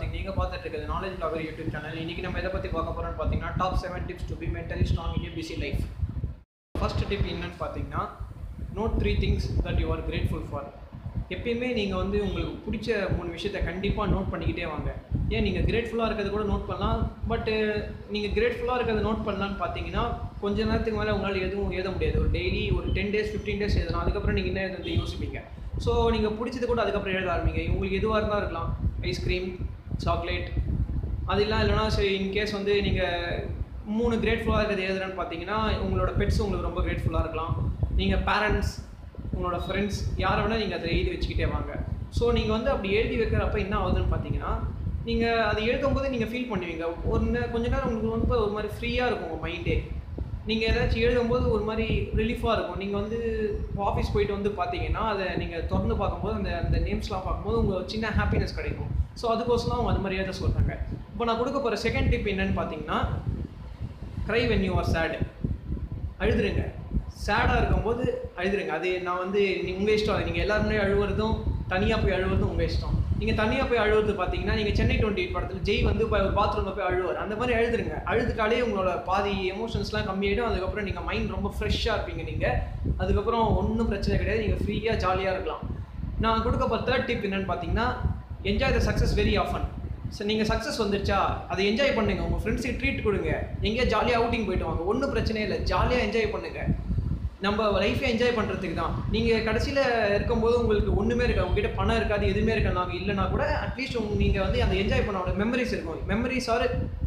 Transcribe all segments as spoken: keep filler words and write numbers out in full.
கார்த்திக். நீங்கள் பார்த்துட்டு இருக்கிறது நாலேஜ் பிளாகர் யூடியூப் சேனல். இன்றைக்கி நம்ம எதை பற்றி பார்க்க போகிறோம்னு பார்த்தீங்கன்னா top seven tips to be mentally strong in busy life. First tip என்னன்னு பார்த்தீங்கன்னா note three things that you are grateful for. எப்பயுமே நீங்கள் வந்து உங்களுக்கு பிடிச்ச மூணு விஷயத்தை கண்டிப்பாக நோட் பண்ணிக்கிட்டே வாங்க. ஏன் நீங்கள் கிரேட்ஃபுல்லாக இருக்கிறது கூட நோட் பண்ணலாம், பட்டு நீங்கள் கிரேட்ஃபுல்லாக இருக்கிறத நோட் பண்ணலான்னு பார்த்தீங்கன்னா கொஞ்ச நேரத்துக்கு மேலே உங்களால் எதுவும் எழுத முடியாது. ஒரு டெய்லி ஒரு டென் டேஸ் ஃபிஃப்டீன் டேஸ் எழுதலாம். அதுக்கப்புறம் நீங்கள் என்ன எழுதுறது யோசிப்பீங்க. ஸோ நீங்கள் பிடிச்சது கூட அதுக்கப்புறம் எழுத ஆரம்பிங்க. உங்களுக்கு எதுவாக இருந்தால் இருக்கலாம், ஐஸ்கிரீம், சாக்லேட், அதெல்லாம் இல்லைனா சரி இன்கேஸ் வந்து நீங்கள் மூணு கிரேட்ஃபுல்லாக இருக்கிறது எழுதுறேன்னு பார்த்தீங்கன்னா உங்களோட பெட்ஸ் உங்களுக்கு ரொம்ப கிரேட்ஃபுல்லாக இருக்கலாம். நீங்கள் பேரண்ட்ஸ், உங்களோட ஃப்ரெண்ட்ஸ், யாரை வேணால் நீங்கள் அதை எழுதி வச்சுக்கிட்டே வாங்க. ஸோ நீங்கள் வந்து அப்படி எழுதி வைக்கிறப்ப என்ன ஆகுதுன்னு பார்த்தீங்கன்னா நீங்கள் அதை எழுதும்போது நீங்கள் ஃபீல் பண்ணுவீங்க. ஒரு கொஞ்ச நேரம் உங்களுக்கு வந்து ஒரு மாதிரி ஃப்ரீயாக இருக்கும் உங்கள் மைண்டே. நீங்கள் ஏதாச்சும் எழுதும்போது ஒரு மாதிரி ரிலீஃபாக இருக்கும். நீங்கள் வந்து ஆஃபீஸ் போயிட்டு வந்து பார்த்தீங்கன்னா அதை நீங்கள் திறந்து பார்க்கும்போது அந்த அந்த நேம்ஸ்லாம் பார்க்கும்போது உங்களுக்கு சின்ன ஹாப்பினஸ் கிடைக்கும். ஸோ அதுக்கோசரம் அவங்க அது மாதிரி எழுத சொல்கிறாங்க. இப்போ நான் கொடுக்க போகிற செகண்ட் டிப் என்னன்னு பார்த்தீங்கன்னா cry when you are sad. அழுதுருங்க. சேடாக இருக்கும்போது அழுதுருங்க. அது நான் வந்து உங்கள் இஷ்டம். நீங்கள் எல்லாருமே அழுவுறதும் தனியாக போய் அழுவுறதும் உங்கள் இஷ்டம். நீங்கள் தனியாக போய் அழுவுறது பார்த்தீங்கன்னா நீங்கள் சென்னை டுவெண்ட்டி எயிட் படத்தில் ஜெய் வந்து போய் ஒரு பாத்ரூமில் போய் அழுவார். அந்த மாதிரி அழுதுருங்க. அழுதுட்டாலே உங்களோட பாதி எமோஷன்ஸ்லாம் கம்மியாகிடும். அதுக்கப்புறம் நீங்கள் மைண்ட் ரொம்ப ஃப்ரெஷ்ஷாக இருப்பீங்க. நீங்கள் அதுக்கப்புறம் ஒன்றும் பிரச்சனை கிடையாது. நீங்கள் ஃப்ரீயாக ஜாலியாக இருக்கலாம். நான் கொடுக்க போகிற தேர்ட் டிப் என்னென்னு பார்த்தீங்கன்னா enjoy the success very often. So நீங்கள் சக்ஸஸ் வந்துருச்சா அதை என்ஜாய் பண்ணுங்கள். உங்கள் ஃப்ரெண்ட்ஸுக்கு ட்ரீட் கொடுங்க. எங்கேயா ஜாலியாக அவுட்டிங் போய்ட்டு வாங்க. ஒன்றும் பிரச்சனையே இல்லை. ஜாலியாக என்ஜாய் பண்ணுங்கள். நம்ம லைஃப்பை என்ஜாய் பண்ணுறதுக்கு தான். நீங்கள் கடைசியில் இருக்கும்போது உங்களுக்கு ஒன்றுமே இருக்காது, உங்ககிட்ட பணம் இருக்காது, எதுவுமே இருக்காது. நாங்கள் இல்லைனா கூட அட்லீஸ்ட் உங்க நீங்கள் வந்து அந்த என்ஜாய் பண்ணோட மெமரிஸ் இருக்கும். Memories are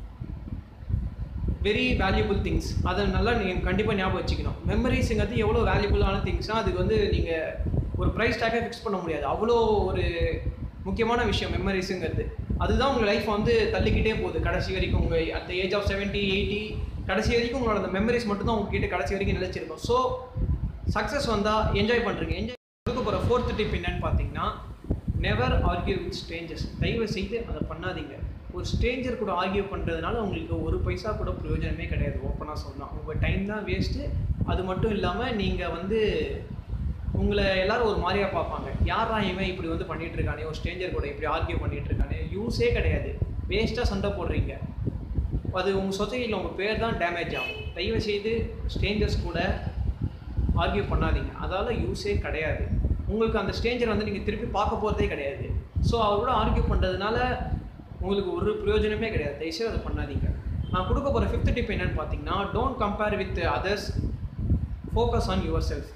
very valuable things. அதை நல்லா நீங்கள் கண்டிப்பாக ஞாபகம் வச்சுக்கணும். மெமரிஸுங்கிறது எவ்வளோ வேல்யூபிளான திங்ஸ்னால் அதுக்கு வந்து நீங்கள் ஒரு ப்ரைஸ் டேக்கே ஃபிக்ஸ் பண்ண முடியாது. அவ்வளோ ஒரு முக்கியமான விஷயம் மெமரிஸுங்கிறது. அதுதான் உங்கள் லைஃப் வந்து தள்ளிக்கிட்டே போகுது கடைசி வரைக்கும். உங்கள் at the age of seventy eighty கடைசி வரைக்கும் உங்களோட அந்த மெமரிஸ் மட்டும் தான் உங்ககிட்ட கடைசி வரைக்கும் நிலைச்சிருக்கும். ஸோ சக்ஸஸ் வந்தால் என்ஜாய் பண்ணுறீங்க. என்ஜாய் கொடுக்க போகிற ஃபோர்த் டிப் என்னன்னு பார்த்தீங்கன்னா நெவர் ஆர்கியூ வித் ஸ்ட்ரேஞ்சர்ஸ். தயவு செய்து அதை பண்ணாதீங்க. ஒரு ஸ்ட்ரேஞ்சர் கூட ஆர்கியூ பண்ணுறதுனால உங்களுக்கு ஒரு பைசா கூட பிரயோஜனமே கிடையாது. ஓப்பனாக சொல்லலாம், உங்கள் டைம் தான் வேஸ்ட்டு. அது மட்டும் இல்லாமல் நீங்கள் வந்து உங்களை எல்லோரும் ஒரு மாதிரியாக பார்ப்பாங்க. யாரா இவன் இப்படி வந்து பண்ணிகிட்டு இருக்கானே, ஒரு ஸ்ட்ரேஞ்சர் கூட இப்படி ஆர்கியூ பண்ணிகிட்டு இருக்கானே, யூஸே கிடையாது. வேஸ்ட்டாக சண்டை போடுறீங்க. அது உங்கள் சொசைட்டியில் உங்கள் பேர் தான் டேமேஜ் ஆகும். தயவு செய்து ஸ்ட்ரேஞ்சர்ஸ் கூட ஆர்கியூ பண்ணாதீங்க. அதால் யூஸே கிடையாது. உங்களுக்கு அந்த ஸ்ட்ரேஞ்சர் வந்து நீங்கள் திருப்பி பார்க்க போகிறதே கிடையாது. ஸோ அவர் கூட ஆர்கியூ பண்ணுறதுனால உங்களுக்கு ஒரு பிரயோஜனமே கிடையாது. தயவுசெய்து அதை பண்ணாதீங்க. நான் கொடுக்க போகிற ஃபிஃப்த் டிப் என்னென்னு பார்த்தீங்கன்னா don't compare with others, focus on yourself.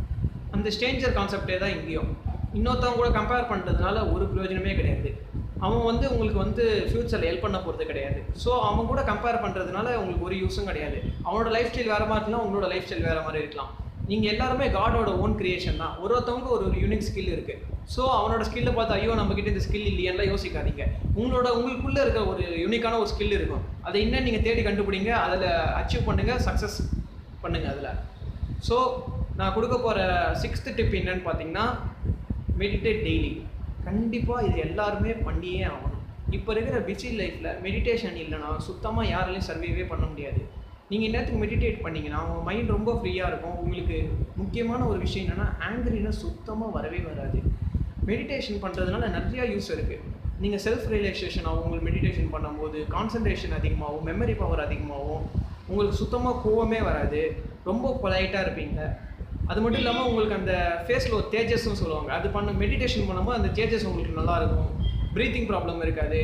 அந்த ஸ்ட்ரேஞ்சர் கான்செப்டே தான் இங்கேயும். இன்னொருத்தவங்க கூட கம்பேர் பண்ணுறதுனால ஒரு பிரயோஜனமே கிடையாது. அவன் வந்து உங்களுக்கு வந்து ஃப்யூச்சரில் ஹெல்ப் பண்ண போகிறது கிடையாது. ஸோ அவன் கூட கம்பேர் பண்ணுறதுனால உங்களுக்கு ஒரு யூஸும் கிடையாது. அவனோட லைஃப் ஸ்டைல் வேறு மாதிரி இருக்கலாம், உங்களோட லைஃப் ஸ்டைல் வேறு மாதிரி இருக்கலாம். நீங்கள் எல்லாருமே காடோட ஓன் கிரியேஷன் தான். ஒரு ஒருத்தவங்க ஒரு ஒரு யூனிக் ஸ்கில் இருக்குது. ஸோ அவனோட ஸ்கில்லை பார்த்து ஐயோ நம்மக்கிட்ட இந்த ஸ்கில் இல்லையெல்லாம் யோசிக்காதீங்க. உங்களோட உங்களுக்குள்ளே இருக்க ஒரு யூனிக்கான ஒரு ஸ்கில் இருக்கும். அதை இன்னும் நீங்கள் தேடி கண்டுபிடிங்க. அதில் அச்சீவ் பண்ணுங்கள், சக்ஸஸ் பண்ணுங்கள் அதில். ஸோ நான் கொடுக்க போகிற சிக்ஸ்த் டிப் என்னன்னு பார்த்தீங்கன்னா மெடிடேட் டெய்லி. கண்டிப்பாக இது எல்லாருமே பண்ணியே ஆகணும். இப்போ இருக்கிற பிஸி லைஃப்பில் மெடிடேஷன் இல்லைனா சுத்தமாக யாராலையும் சர்வைவே பண்ண முடியாது. நீங்கள் என்னத்துக்கு மெடிடேட் பண்ணிங்கன்னா உங்கள் மைண்ட் ரொம்ப ஃப்ரீயாக இருக்கும். உங்களுக்கு முக்கியமான ஒரு விஷயம் என்னென்னா ஆங்கிரினஸ் சுத்தமாக வரவே வராது. மெடிடேஷன் பண்ணுறதுனால நிறையா யூஸ் இருக்குது. நீங்கள் செல்ஃப் ரியலைசேஷன் ஆகும். உங்களுக்கு மெடிடேஷன் பண்ணும்போது கான்சன்ட்ரேஷன் அதிகமாகும், மெமரி பவர் அதிகமாகும், உங்களுக்கு சுத்தமாக கோவமே வராது, ரொம்ப பொலைட்டாக இருப்பீங்க. அது மட்டும் இல்லாமல் உங்களுக்கு அந்த ஃபேஸில் ஒரு தேஜஸ்ன்னு சொல்லுவாங்க. அது பண்ண மெடிடேஷன் பண்ணும்போது அந்த தேஜஸ் உங்களுக்கு நல்லாயிருக்கும். ப்ரீத்திங் ப்ராப்ளம் இருக்காது.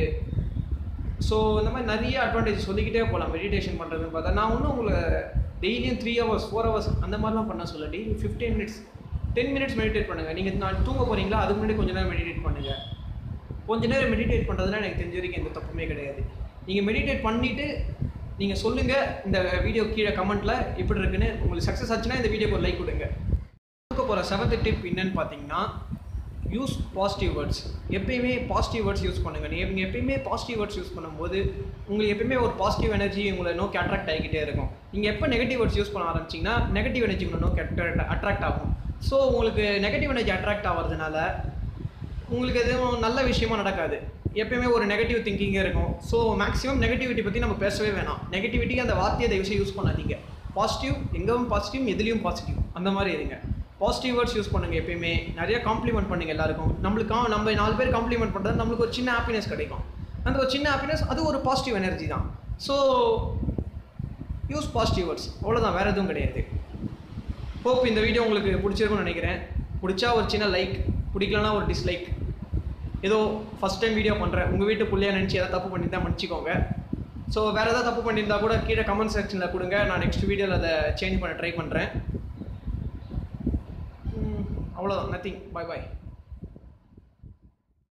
ஸோ இந்த மாதிரி நிறைய அட்வான்டேஜ் சொல்லிக்கிட்டே போகலாம் மெடிடேஷன் பண்ணுறதுன்னு பார்த்தா. நான் ஒன்றும் உங்களை டெய்லியும் த்ரீ ஹவர்ஸ் ஃபோர் ஹவர்ஸ் அந்த மாதிரிலாம் பண்ண சொல்ல. Daily fifteen minutes ten minutes meditate பண்ணுங்கள். நீங்கள் நான் தூங்க போகிறீங்களா அதுக்கு முன்னாடி கொஞ்சம் நேரம் மெடிடேட் பண்ணுங்கள். கொஞ்சம் நேரம் மெடிடேட் பண்ணுறதுனா எனக்கு தெரிஞ்ச வரைக்கும் எந்த தப்புமே கிடையாது. நீங்கள் மெடிடேட் பண்ணிவிட்டு நீங்கள் சொல்லுங்கள் இந்த வீடியோ கீழே கமெண்ட்டில் எப்படி இருக்குன்னு. உங்களுக்கு சக்ஸஸ் ஆச்சுன்னா இந்த வீடியோக்கு ஒரு லைக் கொடுங்க. கொடுக்க போகிற செவன்த் டிப் என்னன்னு பார்த்தீங்கன்னா யூஸ் பாசிட்டிவ் வேர்ட்ஸ். எப்பயுமே பாசிட்டிவ் வேர்ட்ஸ் யூஸ் பண்ணுங்கள். நீங்கள் எப்பயுமே பாசிட்டிவ் வேர்ட்ஸ் யூஸ் பண்ணும்போது உங்களுக்கு எப்பயுமே ஒரு பாசிட்டிவ் எனர்ஜி உங்களை நோக்கி அட்ராக்ட் ஆகிக்கிட்டே இருக்கும். நீங்கள் எப்போ நெகட்டிவ் வேர்ட்ஸ் யூஸ் பண்ண ஆரம்பிச்சிங்கன்னா நெகட்டிவ் எனர்ஜி உங்களை நோக்கி அட்ராக்ட் அட்ராக்ட் ஆகும். ஸோ உங்களுக்கு நெகட்டிவ் எனர்ஜி அட்ராக்ட் ஆகிறதுனால உங்களுக்கு எதுவும் நல்ல விஷயமா நடக்காது. எப்பயுமே ஒரு நெகட்டிவ் திங்கிங்கே இருக்கும். ஸோ மேக்ஸிமம் நெகட்டிவிட்டி பற்றி நம்ம பேசவே வேணாம். நெகட்டிவிட்டி அந்த வார்த்தையை தயவுசெய்து யூஸ் பண்ணாதீங்க. பாசிட்டிவ் எங்கவும் பாசிட்டிவ், எதுலேயும் பாசிட்டிவ், அந்த மாதிரி இருங்க. பாசிட்டிவ் வேர்ட்ஸ் யூஸ் பண்ணுங்கள். எப்பயுமே நிறைய காம்ப்ளிமெண்ட் பண்ணுங்கள் எல்லாருக்கும். நம்மளுக்கு நம்ம நாலு பேர் காம்ப்ளிமெண்ட் பண்ணுறது நம்மளுக்கு ஒரு சின்ன ஹாப்பினஸ் கிடைக்கும். அந்த ஒரு சின்ன ஹாப்பினஸ் அது ஒரு பாசிட்டிவ் எனர்ஜி தான். ஸோ யூஸ் பாசிட்டிவ் வேர்ட்ஸ், அவ்வளோதான், வேறு எதுவும் கிடையாது. ஹோப் இந்த வீடியோ உங்களுக்கு பிடிச்சிருக்குன்னு நினைக்கிறேன். பிடிச்சா ஒரு சின்ன லைக், பிடிக்கலனா ஒரு டிஸ்லைக். ஏதோ ஃபஸ்ட் டைம் வீடியோ பண்ணுறேன், உங்கள் வீட்டு பிள்ளையா நினச்சி எதாவது தப்பு பண்ணியிருந்தா மன்னிச்சிக்கோங்க. ஸோ வேறு ஏதாவது தப்பு பண்ணியிருந்தா கூட கீழே கமெண்ட் செக்ஷனில் கொடுங்க, நான் நெக்ஸ்ட் வீடியோவில் அதை சேஞ்ச் பண்ண ட்ரை பண்ணுறேன். அவ்வளோதான், நத்திங். பாய் பாய்.